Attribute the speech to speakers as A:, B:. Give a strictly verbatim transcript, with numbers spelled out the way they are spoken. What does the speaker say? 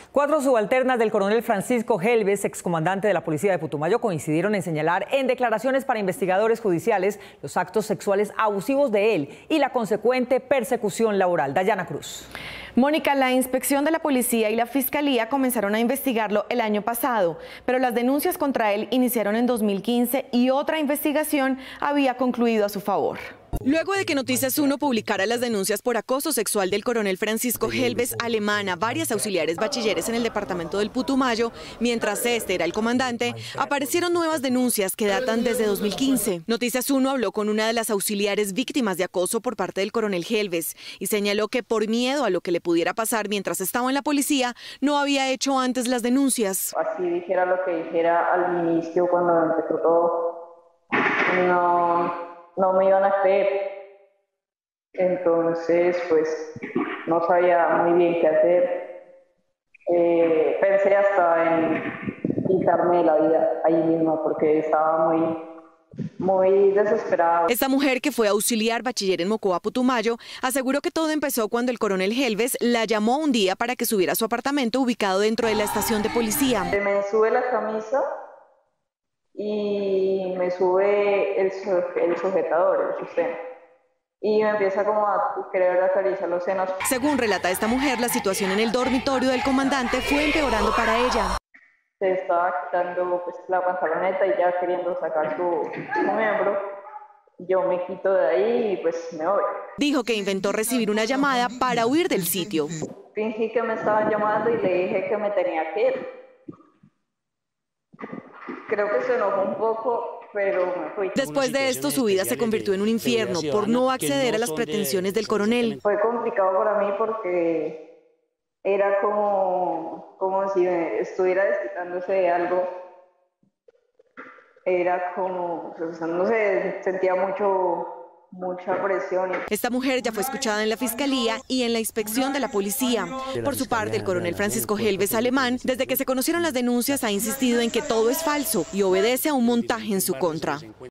A: Cuatro subalternas del coronel Francisco Gelbes, excomandante de la policía de Putumayo, coincidieron en señalar en declaraciones para investigadores judiciales los actos sexuales abusivos de él y la consecuente persecución laboral. Dayana Cruz.
B: Mónica, la inspección de la policía y la fiscalía comenzaron a investigarlo el año pasado, pero las denuncias contra él iniciaron en dos mil quince y otra investigación había concluido a su favor.
C: Luego de que Noticias uno publicara las denuncias por acoso sexual del coronel Francisco Gelbes Alemán a varias auxiliares bachilleres en el departamento del Putumayo, mientras este era el comandante, aparecieron nuevas denuncias que datan desde dos mil quince. Noticias uno habló con una de las auxiliares víctimas de acoso por parte del coronel Gelbes y señaló que por miedo a lo que le pudiera pasar mientras estaba en la policía, no había hecho antes las denuncias.
D: Así dijera lo que dijera al inicio cuando empezó todo, no... no me iban a creer, entonces pues no sabía muy bien qué hacer, eh, pensé hasta en quitarme la vida ahí mismo porque estaba muy, muy desesperada.
C: Esta mujer, que fue auxiliar bachiller en Mocoa, Putumayo, aseguró que todo empezó cuando el coronel Gelbes la llamó un día para que subiera a su apartamento ubicado dentro de la estación de policía.
D: Me sube la camisa y me sube el, el sujetador, el sostén, y me empieza como a querer acariciar los senos.
C: Según relata esta mujer, la situación en el dormitorio del comandante fue empeorando para ella.
D: Se estaba quitando pues, la pantaloneta y ya queriendo sacar su, su miembro. Yo me quito de ahí y pues me voy.
C: Dijo que inventó recibir una llamada para huir del sitio.
D: Fingí que me estaban llamando y le dije que me tenía que ir. Creo que se enojó un poco, pero me fui.
C: Después de esto, su vida se convirtió en un infierno por no acceder a las pretensiones del coronel.
D: Fue complicado para mí porque era como, como si estuviera desquitándose de algo. Era como, pues, no sé, sentía mucho... mucha presión.
C: Esta mujer ya fue escuchada en la fiscalía y en la inspección de la policía. Por su parte, el coronel Francisco Gelbes Alemán, desde que se conocieron las denuncias, ha insistido en que todo es falso y obedece a un montaje en su contra.